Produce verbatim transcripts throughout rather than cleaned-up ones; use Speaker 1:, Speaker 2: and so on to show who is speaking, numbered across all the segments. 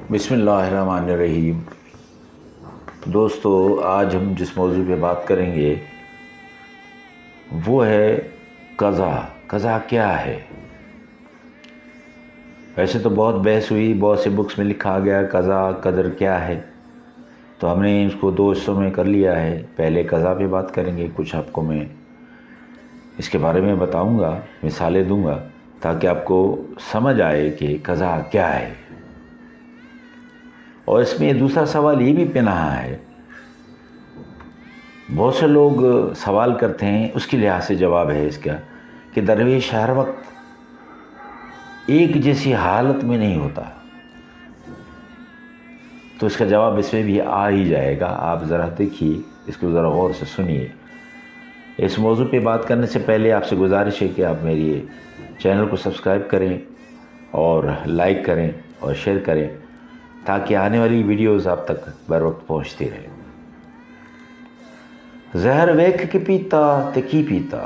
Speaker 1: बिस्मिल्लाहिर्रहमानिर्रहीम। दोस्तों, आज हम जिस मौजू पे बात करेंगे वो है क़ज़ा। क़ज़ा क्या है? वैसे तो बहुत बहस हुई, बहुत से बुक्स में लिखा गया क़ज़ा क़दर क्या है, तो हमने इसको दो हिस्सों में कर लिया है। पहले क़ज़ा पे बात करेंगे, कुछ आपको मैं इसके बारे में बताऊंगा, मिसालें दूंगा ताकि आपको समझ आए कि क़ज़ा क्या है। और इसमें दूसरा सवाल ये भी पनाहा है, बहुत से लोग सवाल करते हैं, उसके लिहाज से जवाब है इसका कि दरवेश हर वक्त एक जैसी हालत में नहीं होता। तो इसका जवाब इसमें भी आ ही जाएगा। आप ज़रा देखिए, इसको ज़रा गौर से सुनिए। इस मौजू पे बात करने से पहले आपसे गुजारिश है कि आप मेरे चैनल को सब्सक्राइब करें और लाइक करें और शेयर करें ताकि आने वाली वीडियोज़ आप तक बर वक्त पहुँचती रहे। जहर वेख के पीता ते की पीता,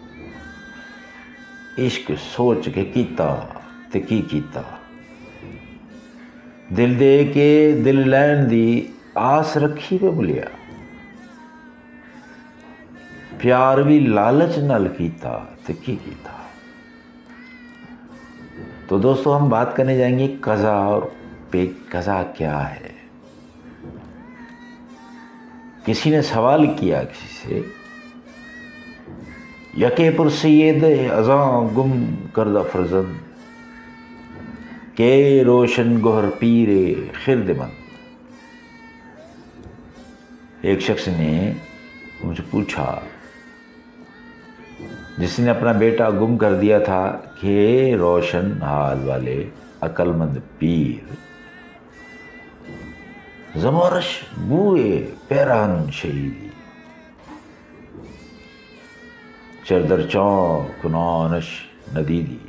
Speaker 1: इश्क सोच के कीता ते की कीता, दिल दे के दिल लैन दी आस रखी वे बुलिया, प्यार भी लालच नाल कीता ते की कीता। तो दोस्तों, हम बात करने जाएंगे क़ज़ा और पे। क़ज़ा क्या है? किसी ने सवाल किया किसी से, यके पुरसैयद अज़ां गुम करदा फरजंद के रोशन गोहर पीरे खिरदमंद। एक शख्स ने मुझे पूछा, जिसने अपना बेटा गुम कर दिया था, कि रोशन हाल वाले अक्लमंद पीर ज़मोरश बूए पैरान शहीदी, चरदर चौं कुनानश नदीदी।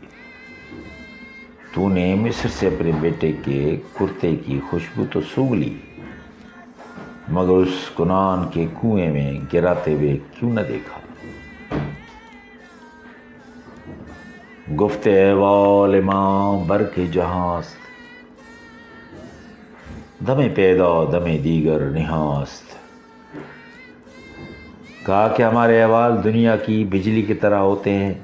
Speaker 1: तूने मिस्र से अपने बेटे के कुर्ते की खुशबू तो सूंघ ली, मगर उस कुनान के कुएं में गिराते हुए क्यों न देखा। गुफ्ते वाल मां बर के जहास्त, दमे पैदा दमे दीगर निहास्त। कहा कि हमारे अहवाल दुनिया की बिजली की तरह होते हैं,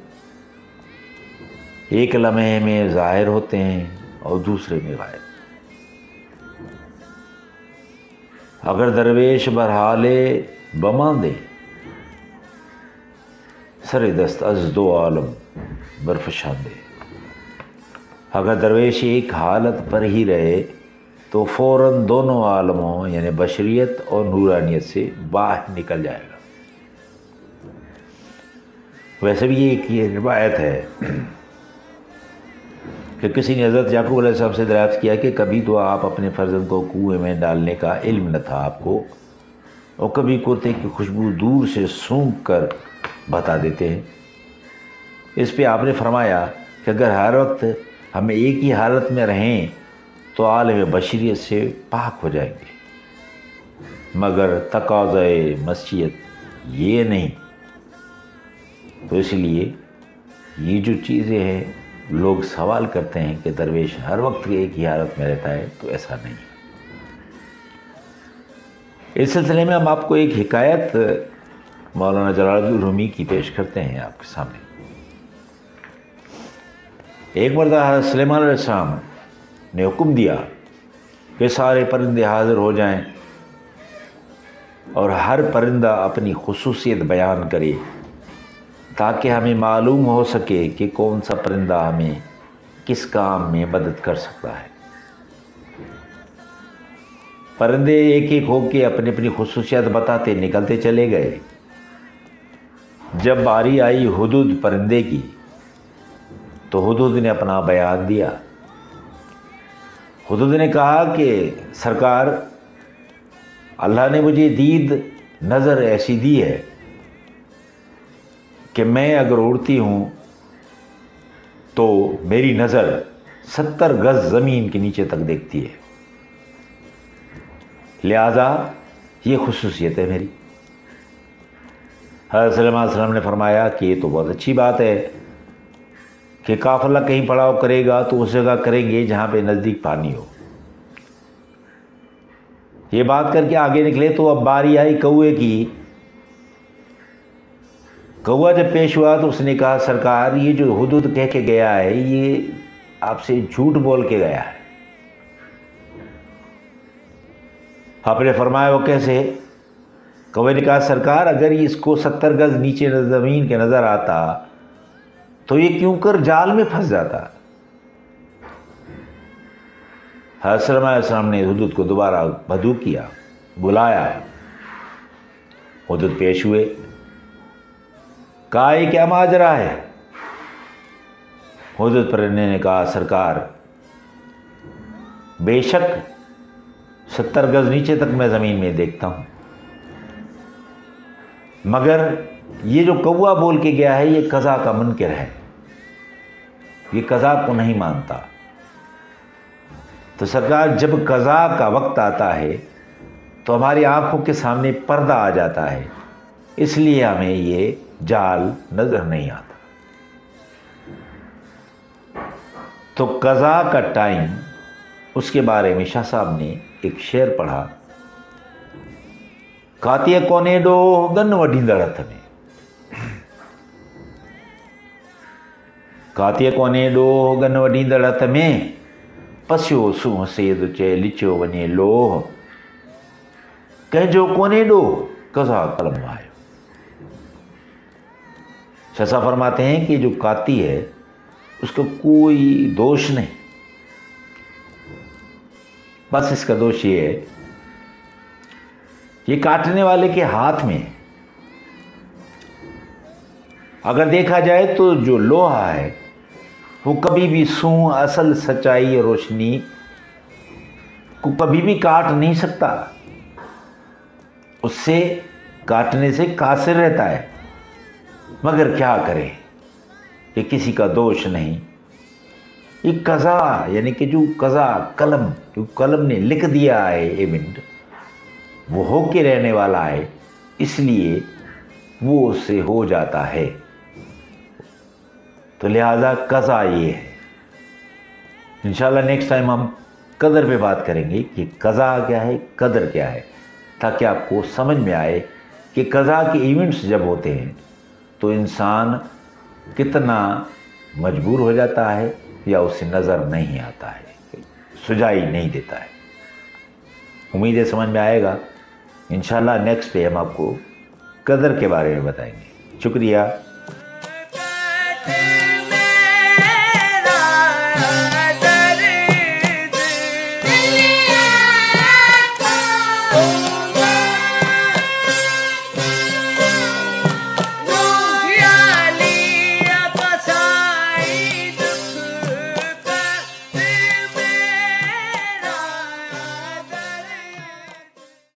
Speaker 1: एक लम्हे में ज़ाहिर होते हैं और दूसरे में गायब। अगर दरवेश बरहाले बमांदे, सरे दस्त अज दो आलम बर्फशांदे। अगर दरवेश एक हालत पर ही रहे तो फ़ौरन दोनों आलमों यानी बशरियत और नूरानियत से बाहर निकल जाएगा। वैसे भी ये एक ये रिवायत है कि किसी ने हज़रत याकूब अलैहिस्सलाम से दरियाफ़्त किया कि कभी तो आप अपने फ़र्जंद को कुएं में डालने का इल्म न था आपको, और कभी कुर्ते की खुशबू दूर से सूंघ कर बता देते हैं। इस पे आपने फरमाया कि अगर हर वक्त हम एक ही हालत में रहें तो आलम बशरियत से पाक हो जाएंगे, मगर तकाज़े मसीयत ये नहीं। तो इसलिए ये जो चीज़ें हैं, लोग सवाल करते हैं कि दरवेश हर वक्त एक ही हालत में रहता है, तो ऐसा नहीं है। इस सिलसिले में हम आपको एक हिकायत मौलाना जलालुद्दीन रूमी की पेश करते हैं आपके सामने। एक मरतबा सुलेमान अलैहिस्सलाम ने हुक्म दिया कि सारे परिंदे हाज़िर हो जाएं और हर परिंदा अपनी खुसूसियत बयान करे ताकि हमें मालूम हो सके कि कौन सा परिंदा हमें किस काम में मदद कर सकता है। परिंदे एक एक होके अपनी अपनी खुसूसियत बताते निकलते चले गए। जब बारी आई हुदूद परिंदे की, तो हुदूद ने अपना बयान दिया। हुदूद ने कहा कि सरकार, अल्लाह ने मुझे दीद नज़र ऐसी दी है कि मैं अगर उड़ती हूँ तो मेरी नज़र सत्तर गज़ ज़मीन के नीचे तक देखती है, लिहाजा ये खुसूसियत है मेरी। हज़रत सल्लल्लाहु अलैहि वसल्लम ने फरमाया कि ये तो बहुत अच्छी बात है कि काफ़िला कहीं पड़ाव करेगा तो उस जगह करेंगे जहाँ पे नज़दीक पानी हो। یہ بات کر کے آگے نکلے تو اب باری آئی کوے کی۔ کوا جب پیش ہوا تو اس نے کہا سرکار یہ جو حدود کہہ کے گیا ہے یہ آپ سے جھوٹ بول کے گیا ہے۔ آپ نے فرمایا وہ کیسے؟ کوے نے کہا سرکار اگر اس کو ستر گز نیچے زمین کے نظر آتا تو یہ کیوں کر جال میں پھنس جاتا۔ حضرت سلیمان علیہ السلام نے حدود کو دوبارہ بدو کیا، بلایا، حدود پیش ہوئے، کہا یہ کیا ماجرا ہے؟ حدود پرندے نے کہا سرکار بے شک ستر گز نیچے تک میں زمین میں دیکھتا ہوں، مگر یہ جو کوا بول کے گیا ہے یہ قضا کا منکر ہے، یہ قضا کو نہیں مانتا۔ تو سرکار جب قضا کا وقت آتا ہے تو ہماری آنکھوں کے سامنے پردہ آ جاتا ہے، اس لیے ہمیں یہ جال نظر نہیں آتا۔ تو قضا کا ٹائم، اس کے بارے میں شاہ صاحب نے ایک شعر پڑھا، کاتیہ کونے ڈو گن وڈیندڑ ہتھ میں، کاتیہ کونے ڈو گن وڈیندڑ ہتھ میں، پسیو سونہ سید چے لچو ونے لوہ، کنहिंजो कोने ॾो قضا قلم وایو۔ شاہ صاحب فرماتے ہیں کہ جو قاتی ہے اس کا کوئی دوش نہیں، بس اس کا دوش یہ ہے یہ کاٹنے والے کے ہاتھ میں ہے۔ اگر دیکھا جائے تو جو لوہا ہے وہ کبھی بھی سوں اصل سچائی اور روشنی کو کبھی بھی کاٹ نہیں سکتا، اس سے کاٹنے سے قاصر رہتا ہے، مگر کیا کرے یہ کسی کا دوش نہیں۔ یہ قضا یعنی کہ جو قضا قلم جو قلم نے لکھ دیا ہے ایونٹ وہ ہو کے رہنے والا ہے، اس لیے وہ اس سے ہو جاتا ہے۔ تو لہٰذا قضا یہ ہے۔ انشاءاللہ نیکسٹ ٹائم ہم قدر پہ بات کریں گے کہ قضا کیا ہے، قدر کیا ہے، تاکہ آپ کو سمجھ میں آئے کہ قضا کے ایونٹس جب ہوتے ہیں تو انسان کتنا مجبور ہو جاتا ہے یا اسے نظر نہیں آتا ہے، سجائی نہیں دیتا ہے۔ امید ہے سمجھ میں آئے گا۔ انشاءاللہ نیکسٹ پہ ہم آپ کو قدر کے بارے میں بتائیں گے۔ شکریہ۔